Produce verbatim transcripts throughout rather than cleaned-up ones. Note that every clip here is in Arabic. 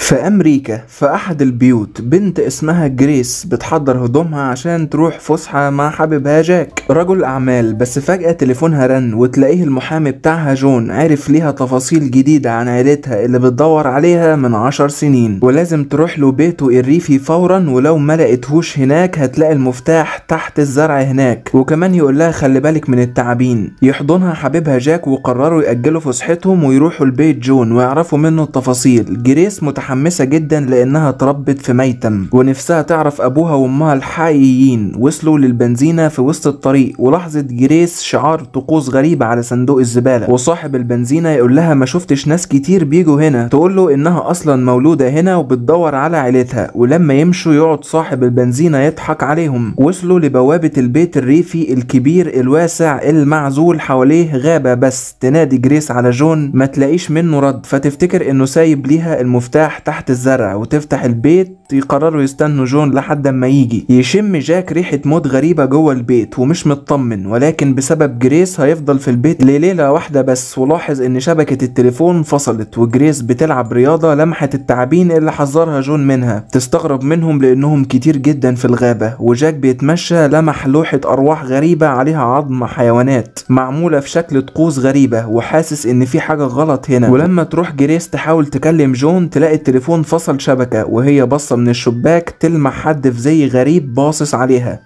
في أمريكا في أحد البيوت بنت اسمها جريس بتحضر هدومها عشان تروح فسحة مع حبيبها جاك رجل أعمال. بس فجأة تليفونها رن وتلاقيه المحامي بتاعها جون عرف ليها تفاصيل جديدة عن عيلتها اللي بتدور عليها من عشر سنين، ولازم تروح له بيته الريفي فورا، ولو ما لقيتهوش هناك هتلاقي المفتاح تحت الزرع هناك. وكمان يقول لها خلي بالك من التعابين. يحضنها حبيبها جاك وقرروا يأجلوا فسحتهم ويروحوا البيت جون ويعرفوا منه التفاصيل. جريس متحمسة جدا لأنها اتربت في ميتم ونفسها تعرف أبوها وأمها الحقيقيين. وصلوا للبنزينة في وسط الطريق ولاحظت جريس شعار طقوس غريبة على صندوق الزبالة، وصاحب البنزينة يقول لها ما شفتش ناس كتير بيجوا هنا. تقول له إنها أصلا مولودة هنا وبتدور على عيلتها. ولما يمشوا يقعد صاحب البنزينة يضحك عليهم. وصلوا لبوابة البيت الريفي الكبير الواسع المعزول، حواليه غابة. بس تنادي جريس على جون ما تلاقيش منه رد، فتفتكر إنه سايب ليها المفتاح تحت الزرع وتفتح البيت. يقرروا يستنوا جون لحد ما يجي. يشم جاك ريحة موت غريبة جوه البيت ومش مطمن، ولكن بسبب جريس هيفضل في البيت لليلة واحدة بس. ولاحظ ان شبكة التليفون فصلت وجريس بتلعب رياضة لمحت التعابين اللي حذرها جون منها. تستغرب منهم لانهم كتير جدا في الغابة. وجاك بيتمشى لمح لوحة ارواح غريبة عليها عظم حيوانات معمولة في شكل طقوس غريبة، وحاسس ان في حاجة غلط هنا. ولما تروح جريس تحاول تكلم جون تلاقي التليفون فصل شبكة، وهي بصة من الشباك تلمح حد في زي غريب باصص عليها.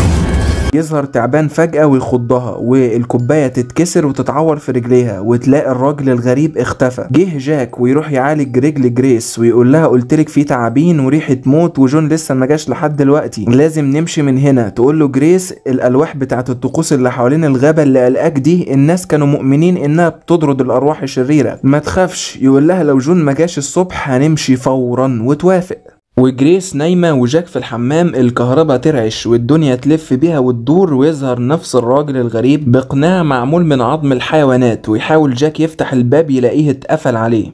يظهر تعبان فجأة ويخضها والكوباية تتكسر وتتعور في رجليها، وتلاقي الراجل الغريب اختفى. جه جاك ويروح يعالج رجل جريس ويقول لها قلتلك في تعابين وريحة موت وجون لسه ما جاش لحد دلوقتي، لازم نمشي من هنا. تقول له جريس الألواح بتاعت الطقوس اللي حوالين الغابة اللي قلقاك دي الناس كانوا مؤمنين انها بتطرد الأرواح الشريرة، ما تخافش. يقول لها لو جون ما جاش الصبح هنمشي فورا، وتوافق. وجريس نايمة وجاك في الحمام. الكهرباء ترعش والدنيا تلف بيها وتدور، ويظهر نفس الراجل الغريب بقناع معمول من عظم الحيوانات، ويحاول جاك يفتح الباب يلاقيه اتقفل عليه.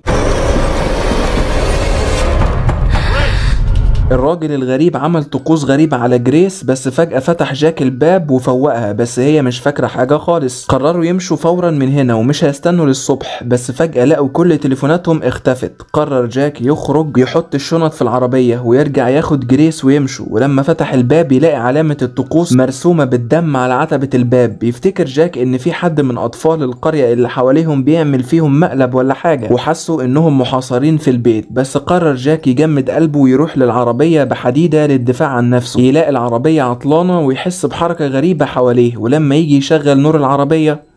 الراجل الغريب عمل طقوس غريبة على جريس، بس فجأة فتح جاك الباب وفوقها، بس هي مش فاكرة حاجة خالص. قرروا يمشوا فورا من هنا ومش هيستنوا للصبح، بس فجأة لقوا كل تليفوناتهم اختفت. قرر جاك يخرج يحط الشنط في العربية ويرجع ياخد جريس ويمشوا. ولما فتح الباب يلاقي علامة الطقوس مرسومة بالدم على عتبة الباب. يفتكر جاك ان في حد من اطفال القرية اللي حواليهم بيعمل فيهم مقلب ولا حاجة، وحسوا انهم محاصرين في البيت. بس قرر جاك يجمد قلبه ويروح للعربية بحديدة للدفاع عن نفسه. يلاقي العربية عطلانة ويحس بحركة غريبة حواليه، ولما يجي يشغل نور العربية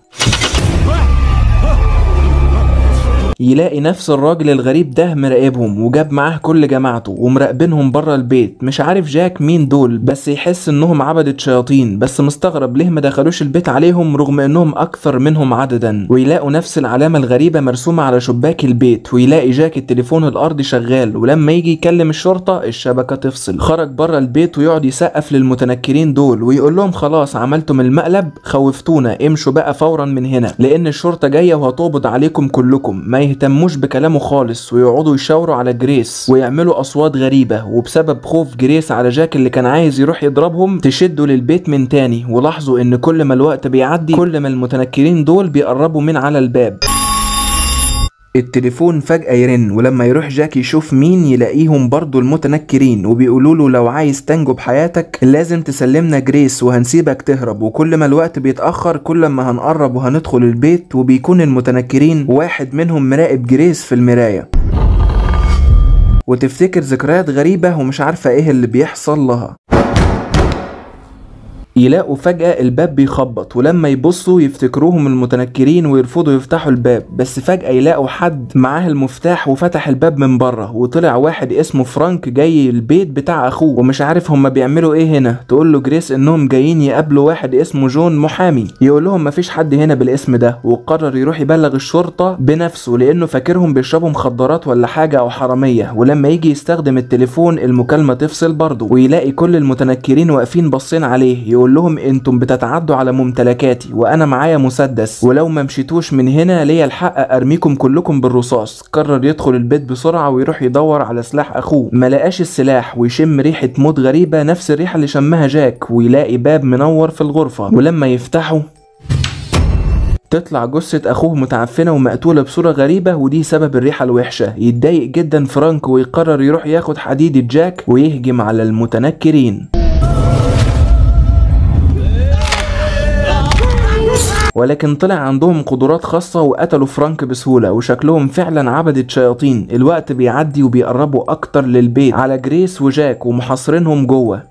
يلاقي نفس الراجل الغريب ده مراقبهم وجاب معاه كل جماعته ومراقبينهم بره البيت. مش عارف جاك مين دول، بس يحس انهم عبدة شياطين، بس مستغرب ليه ما دخلوش البيت عليهم رغم انهم اكثر منهم عددا. ويلاقوا نفس العلامة الغريبة مرسومة على شباك البيت. ويلاقي جاك التليفون الارضي شغال، ولما يجي يكلم الشرطة الشبكة تفصل. خرج بره البيت ويقعد يسقف للمتنكرين دول ويقول لهم خلاص عملتم المقلب، خوفتونا، امشوا بقى فورا من هنا لان الشرطة جاية وهتقبض عليكم كلكم. ما يهتموش بكلامه خالص ويقعدوا يشاوروا على جريس ويعملوا اصوات غريبة. وبسبب خوف جريس على جاك اللي كان عايز يروح يضربهم تشدوا للبيت من تاني. ولاحظوا ان كل ما الوقت بيعدي كل ما المتنكرين دول بيقربوا من على الباب. التليفون فجأة يرن، ولما يروح جاك يشوف مين يلاقيهم برضو المتنكرين وبيقولوا له لو عايز تنجو بحياتك لازم تسلمنا جريس وهنسيبك تهرب. وكل ما الوقت بيتأخر كل ما هنقرب وهندخل البيت، وبيكون المتنكرين واحد منهم مراقب جريس في المراية وتفتكر ذكريات غريبة ومش عارفة ايه اللي بيحصل لها. يلاقوا فجأة الباب بيخبط، ولما يبصوا يفتكروهم المتنكرين ويرفضوا يفتحوا الباب. بس فجأة يلاقوا حد معاه المفتاح وفتح الباب من بره، وطلع واحد اسمه فرانك جاي البيت بتاع اخوه ومش عارف هما بيعملوا ايه هنا. تقول له جريس انهم جايين يقابلوا واحد اسمه جون محامي. يقول لهم مفيش حد هنا بالاسم ده، وقرر يروح يبلغ الشرطة بنفسه لانه فاكرهم بيشربوا مخدرات ولا حاجة او حرامية. ولما يجي يستخدم التليفون المكالمة تفصل برضه، ويلاقي كل المتنكرين واقفين باصين عليه. يقول لهم انتم بتتعدوا على ممتلكاتي وانا معايا مسدس، ولو ما مشيتوش من هنا ليا الحق ارميكم كلكم بالرصاص. قرر يدخل البيت بسرعة ويروح يدور على سلاح اخوه. ما لقاش السلاح ويشم ريحة موت غريبة نفس الريحة اللي شمها جاك، ويلاقي باب منور في الغرفة. ولما يفتحه تطلع جثة اخوه متعفنة ومقتولة بصورة غريبة، ودي سبب الريحة الوحشة. يتضايق جدا فرانك ويقرر يروح ياخد حديدة جاك ويهجم على المتنكرين، ولكن طلع عندهم قدرات خاصة وقتلوا فرانك بسهولة، وشكلهم فعلا عبدة شياطين. الوقت بيعدي وبيقربوا اكتر للبيت على جريس وجاك ومحاصرينهم جوه.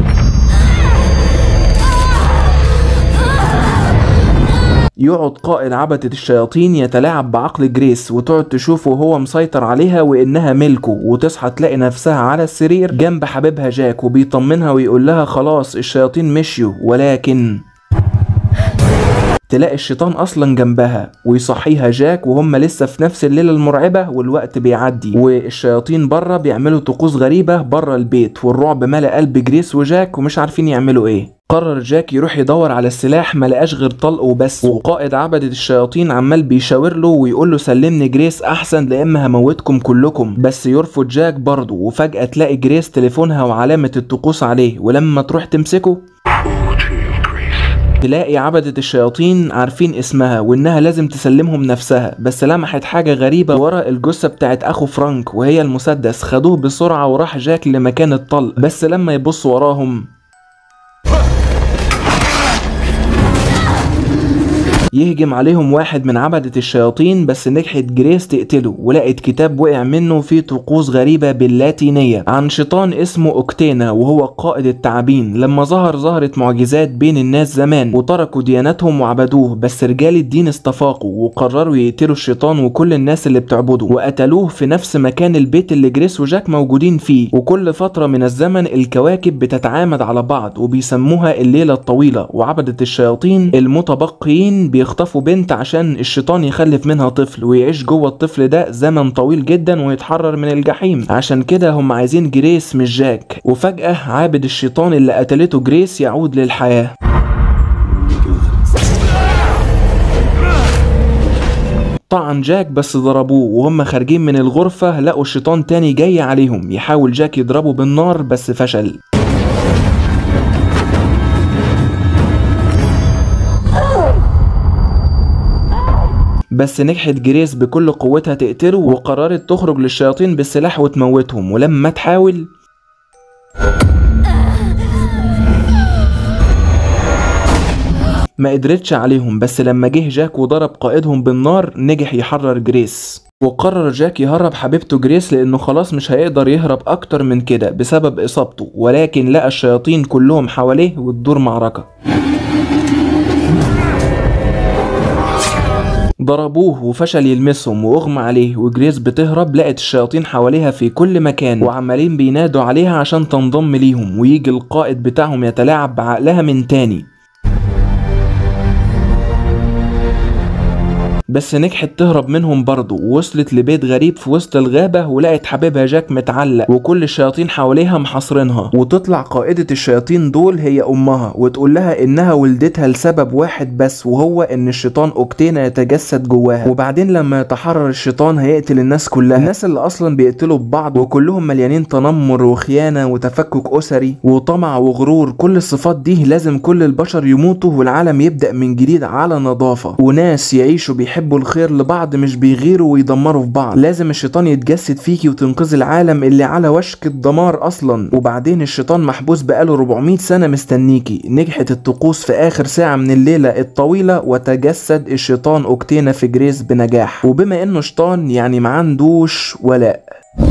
يقعد قائد عبدة الشياطين يتلاعب بعقل جريس، وتقعد تشوفه وهو مسيطر عليها وانها ملكه، وتصحى تلاقي نفسها على السرير جنب حبيبها جاك وبيطمنها ويقول لها خلاص الشياطين مشيوا، ولكن تلاقي الشيطان اصلا جنبها ويصحيها جاك وهم لسه في نفس الليلة المرعبة. والوقت بيعدي والشياطين بره بيعملوا طقوس غريبة بره البيت، والرعب ملأ قلب جريس وجاك ومش عارفين يعملوا ايه. قرر جاك يروح يدور على السلاح، ملقاش غير طلق وبس، وقائد عبدة الشياطين عمال بيشاور له ويقول له سلمني جريس احسن لا اما هموتكم كلكم، بس يرفض جاك برضه. وفجأة تلاقي جريس تليفونها وعلامة الطقوس عليه، ولما تروح تمسكه تلاقي عبدة الشياطين عارفين اسمها وانها لازم تسلمهم نفسها، بس لمحت حاجة غريبة ورا الجثة بتاعت اخو فرانك وهي المسدس. خدوه بسرعة وراح جاك لمكان الطلق، بس لما يبص وراهم يهجم عليهم واحد من عبدة الشياطين، بس نجحت جريس تقتله ولقت كتاب وقع منه فيه طقوس غريبة باللاتينية عن شيطان اسمه اوكتينا وهو قائد التعابين. لما ظهر ظهرت معجزات بين الناس زمان وتركوا دياناتهم وعبدوه، بس رجال الدين استفاقوا وقرروا يقتلوا الشيطان وكل الناس اللي بتعبده، وقتلوه في نفس مكان البيت اللي جريس وجاك موجودين فيه. وكل فترة من الزمن الكواكب بتتعامد على بعض وبيسموها الليلة الطويلة، وعبدة الشياطين المتبقيين يخطفوا بنت عشان الشيطان يخلف منها طفل ويعيش جوه الطفل ده زمن طويل جدا ويتحرر من الجحيم. عشان كده هم عايزين جريس مش جاك. وفجأة عابد الشيطان اللي قتلته جريس يعود للحياة. طعن جاك بس ضربوه، وهم خارجين من الغرفة لقوا الشيطان تاني جاي عليهم. يحاول جاك يضربه بالنار بس فشل. بس نجحت جريس بكل قوتها تقتله، وقررت تخرج للشياطين بالسلاح وتموتهم. ولما تحاول ما قدرتش عليهم، بس لما جه جاك وضرب قائدهم بالنار نجح يحرر جريس. وقرر جاك يهرب حبيبته جريس لانه خلاص مش هيقدر يهرب اكتر من كده بسبب اصابته، ولكن لقى الشياطين كلهم حواليه وتدور معركة. ضربوه وفشل يلمسهم واغمى عليه، وجريس بتهرب لقت الشياطين حواليها في كل مكان وعمالين بينادوا عليها عشان تنضم ليهم، ويجي القائد بتاعهم يتلاعب بعقلها من تاني. بس نجحت تهرب منهم برضه، ووصلت لبيت غريب في وسط الغابة ولقت حبيبها جاك متعلق وكل الشياطين حواليها محاصرينها. وتطلع قائدة الشياطين دول هي امها وتقول لها انها ولدتها لسبب واحد بس، وهو ان الشيطان اوكتينا يتجسد جواها، وبعدين لما يتحرر الشيطان هيقتل الناس كلها، الناس اللي اصلا بيقتلوا ببعض وكلهم مليانين تنمر وخيانة وتفكك اسري وطمع وغرور. كل الصفات دي لازم كل البشر يموتوا والعالم يبدأ من جديد على نظافة، وناس يعيشوا بيحبوا بيحبوا الخير لبعض مش بيغيروا ويدمروا في بعض. لازم الشيطان يتجسد فيكي وتنقذ العالم اللي على وشك الدمار اصلا، وبعدين الشيطان محبوس بقاله أربعمية سنة مستنيكي. نجحت الطقوس في اخر ساعة من الليلة الطويلة وتجسد الشيطان اوكتينا في جريس بنجاح، وبما انه شيطان يعني ما عندوش ولاء.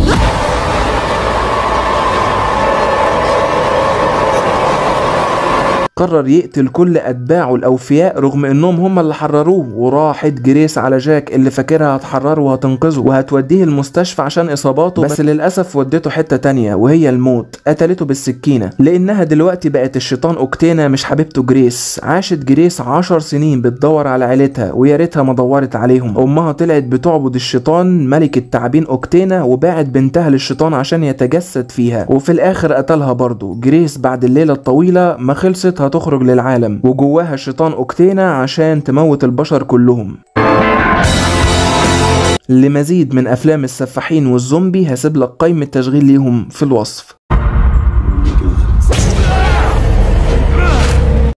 قرر يقتل كل اتباعه الاوفياء رغم انهم هم اللي حرروه. وراحت جريس على جاك اللي فاكرها هتحرره وهتنقذه وهتوديه المستشفى عشان اصاباته، بس للاسف ودته حته تانية وهي الموت. قتلته بالسكينه لانها دلوقتي بقت الشيطان اوكتينا مش حبيبته جريس. عاشت جريس عشر سنين بتدور على عيلتها ويا ريتها ما دورت عليهم. امها طلعت بتعبد الشيطان ملك التعابين اوكتينا وباعت بنتها للشيطان عشان يتجسد فيها، وفي الاخر قتلها برضه. جريس بعد الليله الطويله ما خلصت هتخرج للعالم وجواها الشيطان اوكتينا عشان تموت البشر كلهم. لمزيد من افلام السفاحين والزومبي هسيب لك قائمة تشغيل ليهم في الوصف.